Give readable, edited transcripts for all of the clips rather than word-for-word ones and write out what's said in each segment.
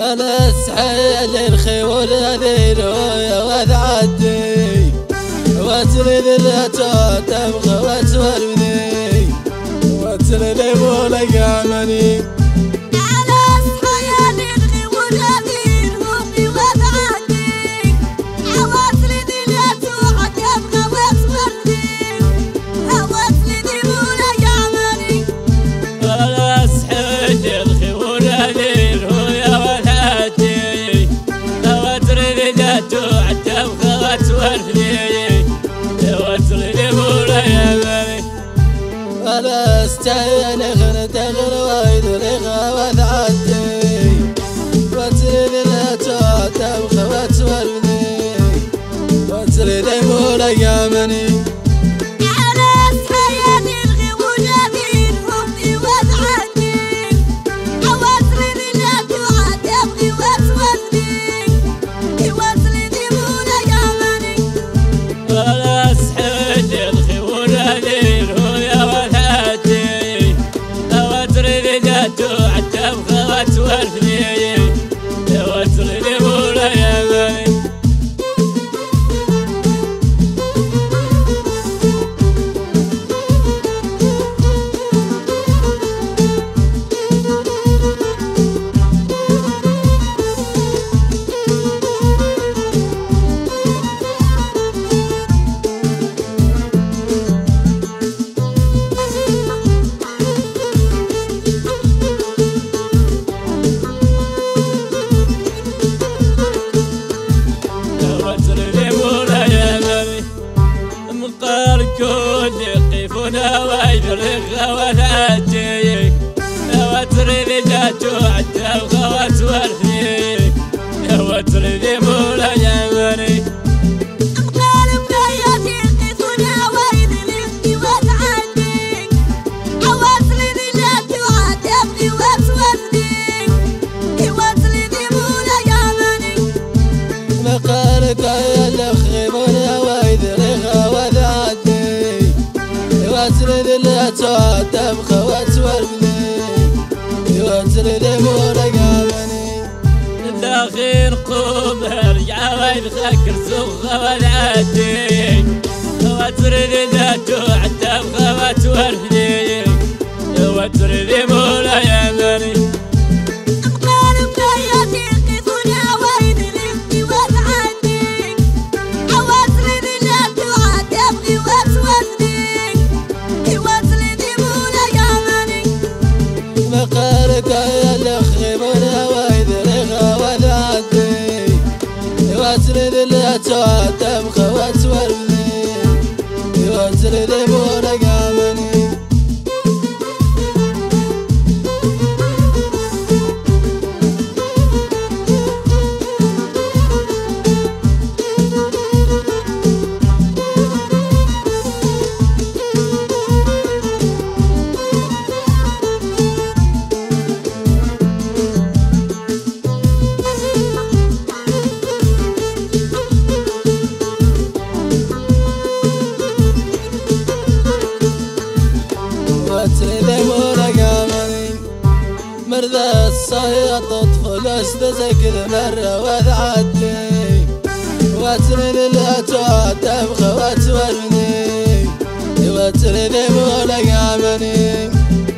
السحيل الخيول ذيل وذعدي وتريد لا تبغى وتورني وتريد مولا قامني استعين غنت غروايد لغا وذعدي وتريد لا تبغى وتورني وتريد مولا قامني ويدرغ وناتي وتريد جاتو عتب خوات ورثي وتريد مولا يمني أبقال بنياتي قيسونا ويد لفتي وتعدي وتريد جاتو عتب خوات ورثي وتريد مولا يمني مقالك يا الخيمون ويدرغ وناتي وتريد لا تبغى وتورني وتريد مولا قامني الأخير قوم ارجع ويدخك رسوخة والعدي وتريد لا تبغى وتورني وتريد مولا يمني مقالك يا الخيمون ويدرغ وذعدي وتريد لا تبغى وتورني وتريد مولا قامني وتريد مولا قامني مرضى الصياد طفل استزكر مرة وذعدي وتريد لا تبغى وتورني وتريد مولا قامني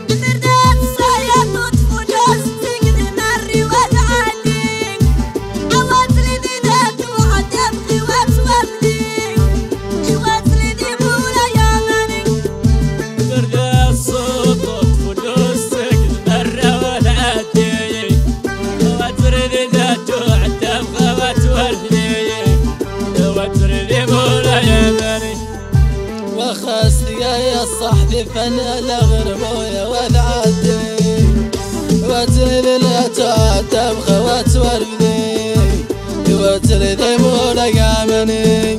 يا صاحبي فن الغربوية وذعدي وتريد لا تبغى وتورني وتريد مولا قامني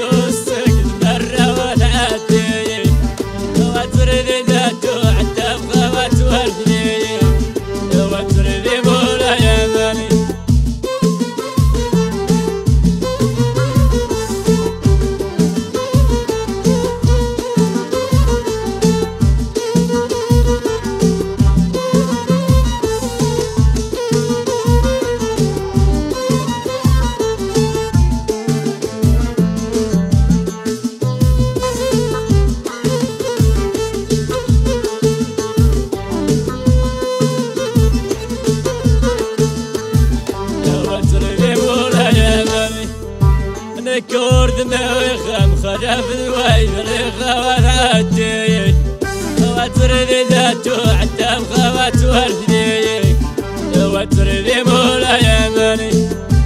وتريد لا تبغى ذمه ويخم خلف الويل ريخه وتعدي وترذي ذاته عتب خوات وردي وترذي مولا يمني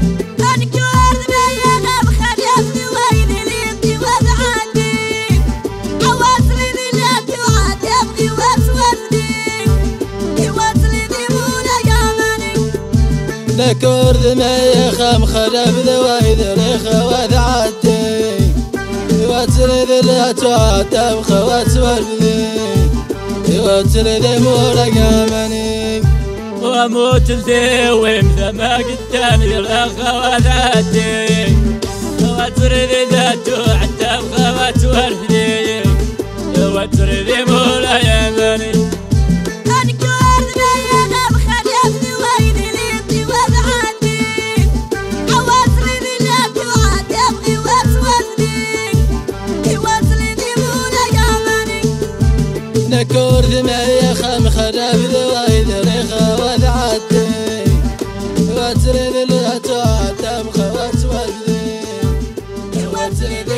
ذكر ذمي خم خلف ذويد ريخه وتعدي وترذي لا تعتب خوات وردي وترذي مولا يمني واموت الدويم ذما قدامي رخه وتعدي وترذي ذاته عتب خوات وردي وترذي مولا يمني نكور ذمي خم خلف ذويد ريخه وتعدي وترذي لا تعتب خوات وردي وترذي